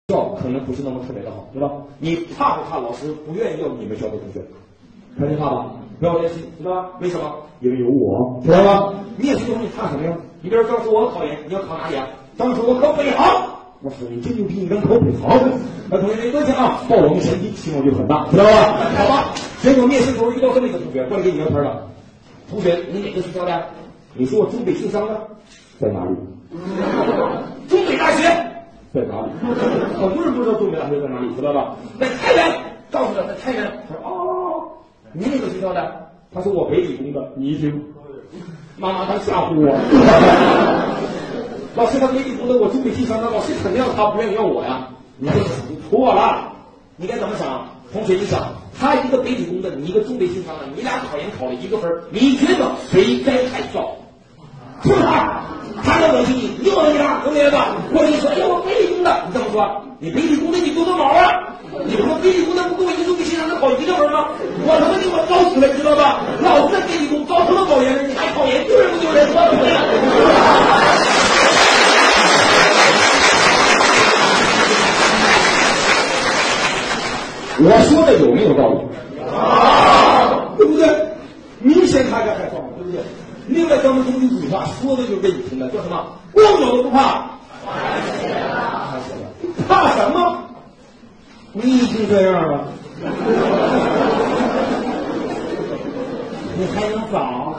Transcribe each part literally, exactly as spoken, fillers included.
校可能不是那么特别的好，对吧？你怕不怕老师不愿意要你们校的同学？肯定怕吧？不要担心，知道吧？为什么？因为有我，知道吧？面试中你怕什么呀？你比如告诉我考研，你要考哪里啊？当时我考北航。我说你真牛逼，你敢考北航？那同学没关系啊，报我们前提期望就很大，知道吧？好吧。结果面试时候遇到这么一个同学，过来给你聊天了。同学，你哪个学校的？你说我中北信商的，在哪里？中北大学在哪里？很多人不知道中北大学在哪里，知道吧？在太原，告诉他在太原。他说哦，你哪个学校的？他说我北理工的。你一听，妈妈他吓唬我。老师他北理工的，我中北信商的，老师肯定要他不愿意要我呀。你这想错了，你该怎么想？同学，你想，他一个北理工的，你一个中北信商的，你俩考研考了一个分，你觉得谁该开校？是不是他？他要恶心你，你恶心他，懂明白吧？我跟你说，哎呀，我北理工的，你这么说，你北理工的你多多毛啊！你他妈北理工的不跟我一个中北信商的考一个分吗？我他妈给我招死了，知道吧？老子在北理工招成了考研人，你还考研，丢人不丢人？说不对呀！我说的有没有道理？啊，对不对？明显他在害臊，对不对？另外，咱们中国古话说的就是这一听的，叫什么？光脚的不怕，怕什么？你已经这样了，你还能找？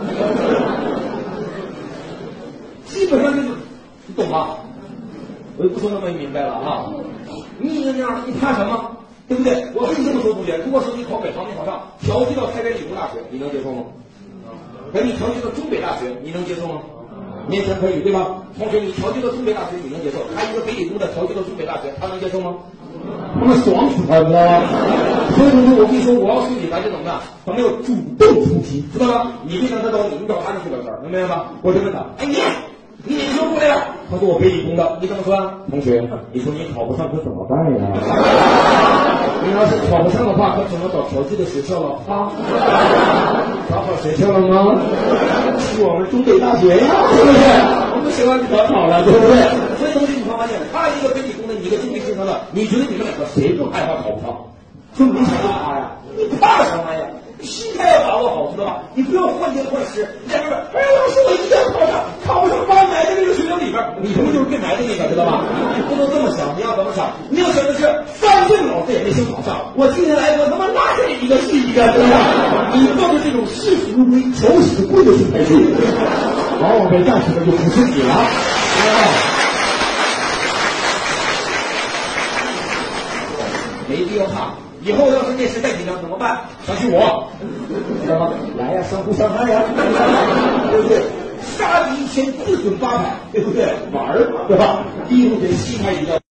基本上就是，你懂吗？我就不说那么明白了啊！你已经这样了，你怕什么？对不对？我跟你这么说，同学，如果说你考北航没考上，调剂到太原理工大学，你能接受吗？那你调剂到中北大学，你能接受吗？勉强可以，对吧？同学，你调剂到中北大学，你能接受？他一个北理工的调剂到中北大学，他能接受吗？他们爽死他，知道吧？所以同学，我跟你说，我要是你，咱就怎么办？咱们要主动出击，知道吧？你不想他找你，你找他就是个事儿，能明白吧？我就问他，哎你，你哪个学过来呀？他说我北理工的，你怎么说啊？同学，你说你考不上可怎么办呀？你要是考不上的话，可只能找调剂的学校了啊！找好学校了吗？去我们中北大学呀，对不对？我们学校就可好了，对不对？所以同学，你会发现，他一个北理工的，你一个中北信商的，你觉得你们两个谁更害怕考不上？就你想就他呀？你怕什么呀？心态要把握好，知道吧？你不要患得患失。你在这边，哎呀，老师，我一定要考上，考不上把我埋在这个学校里边，你他妈就是被埋的那个，知道吧？你不能这么想，你要怎么想？你要想的是，反正老子也没想考上，我今天来，我他妈拉下来一个是一个，知道吧？你抱着这种视死如归、求死不归的心态去，往往被干死的就不是你了。没必要怕。以后要是面试再紧张怎么办？相信我，知道吗？来呀，相互伤害呀，对不对？杀敌一千，自损八百，对不对？玩儿嘛，对吧？第一步得心态一定要。